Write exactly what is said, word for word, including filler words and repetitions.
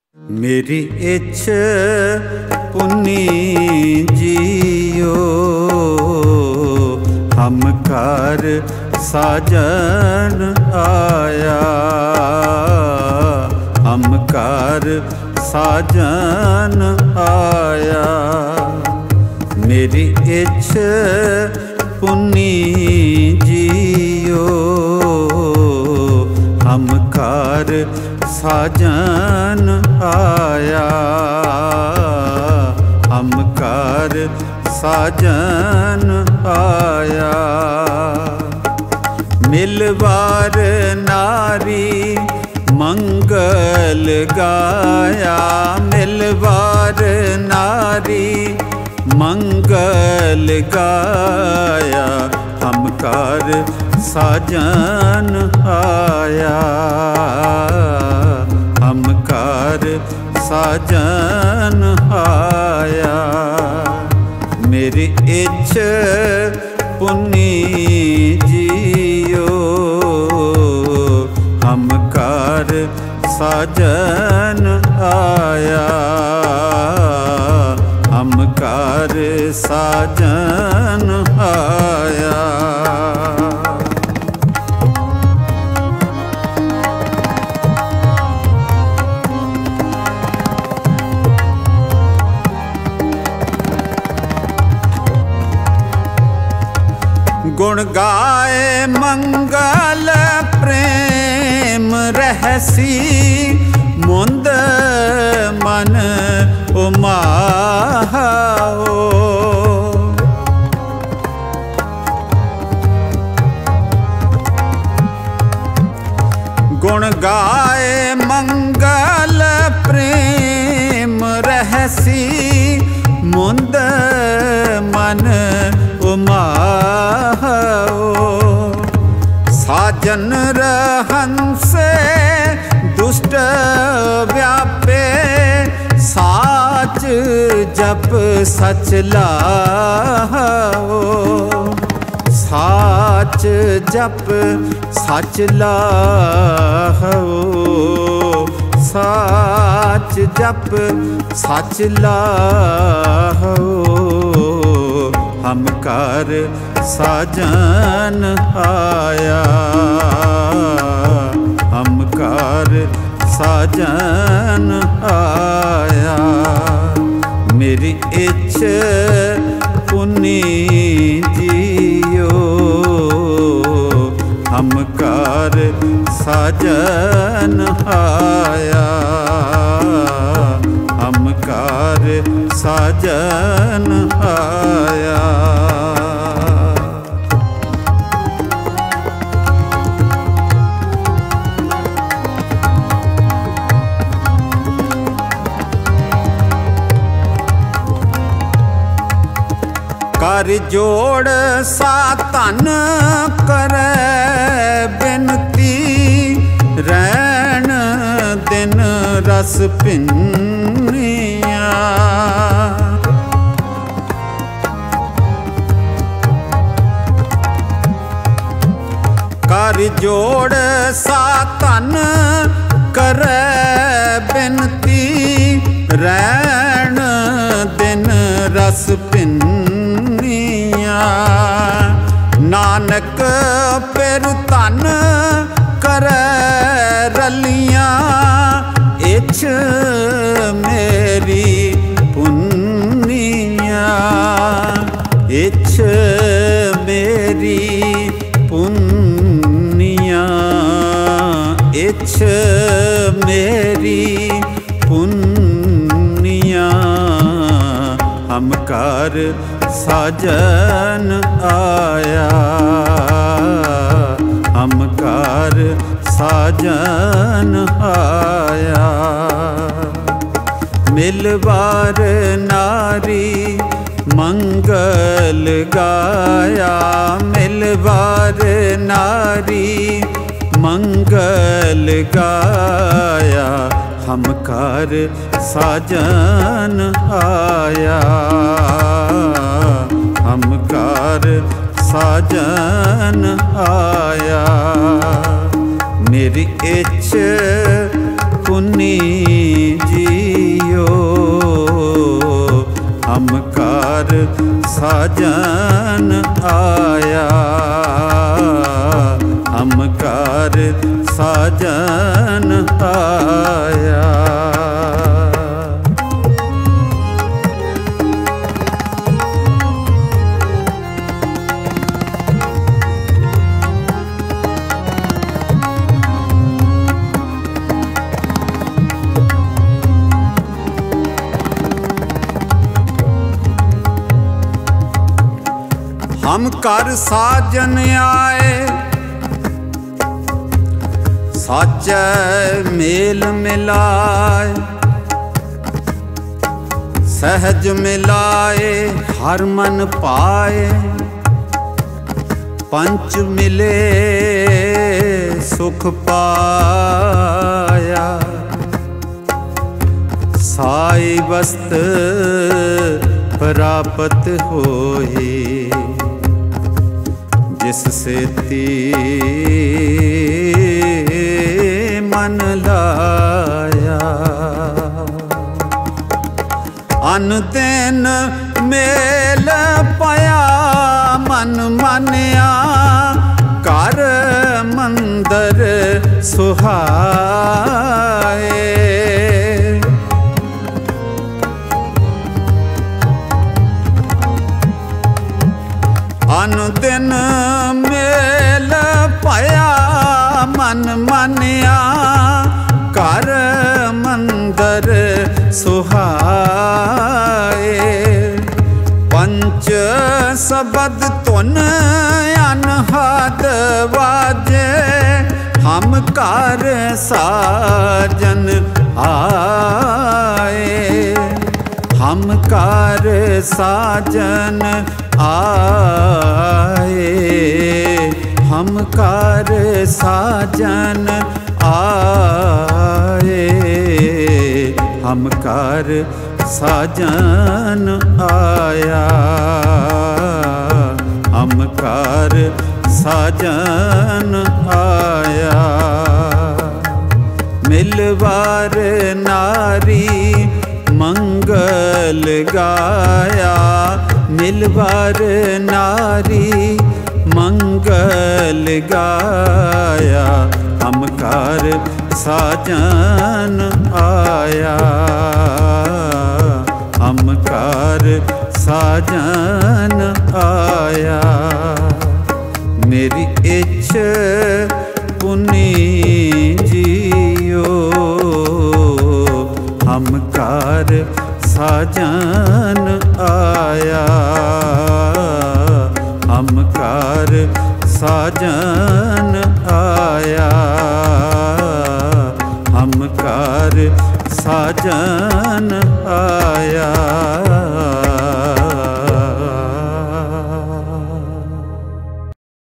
मेरी इच्छ पुनी जियो, हम कर साजन आया, हम कर साजन आया। मेरी इच्छ पुनी जियो, हम कर साजन आया, हम कर साजन आया। मिलवार नारी मंगल गाया, मिलवार नारी मंगल गाया, हम कर साजन आया, हम कर साजन आया। मेरी इच्छ पुनी जियो, हम कर साजन आया, हम कर साजन आया। गुण गाए मंगल प्रेम रहसी, मुंद मन उमाओ। गुण गाए मंगल प्रेम रहसी, मुंद मन उमाओ। साजन रहंसे दुष्ट व्यापे, साच जप सच लाओ। साच जप सच लाओ, साच जप सच लाओ। हम कर साजन आया, हम कर साजन आया। मेरी इच्छ पुनी जियो, हम कर साजन आया, हम कर साजन आया। कर जोड़ सातन करे बिनती, रैन दिन रस पिन्निया। कर जोड़ सातन करे बिनती, रैन दिन रस पिन्निया। नानक पिर तन करे रलियां, इच्छ मेरी पुन्निया, इच्छ मेरी पुन्निया, इच्छ मेरी पुन्निया। हम कर साजन आया, हम कर साजन आया। मिलवार नारी मंगल गाया, मिलवार नारी मंगल गाया, हम कर साजन आया, हम कर साजन आया। मेरी इच्छ पुनी जी साजन आया, हम कार साजन आया। हम कर साजन आए, साचे मेल मिलाए, सहज मिलाए हर मन पाए। पंच मिले सुख पाया, साई वस्त प्राप्त होई। जिससे ती मन लाया, अन दिन मेल पाया मन मानिया। कर मंदर सुहाए, अन दिन मेल पाया मन मानिया। कर मंदर सुहाए, पंच शब्द तुन अनहद वाजे। हम कर साजन आए, हम कर साजन आए, हम कर साजन आए, हम कर साजन आया, हम कर साजन आया। मिलवार नारी मंगल गाया, मिलवार नारी मंगल गाया। हम कर साजन आया, हम कर साजन आया। मेरी इच्छ पुनी जियो, हम कर साजन आया, हम कर साजन आया, हम कर साजन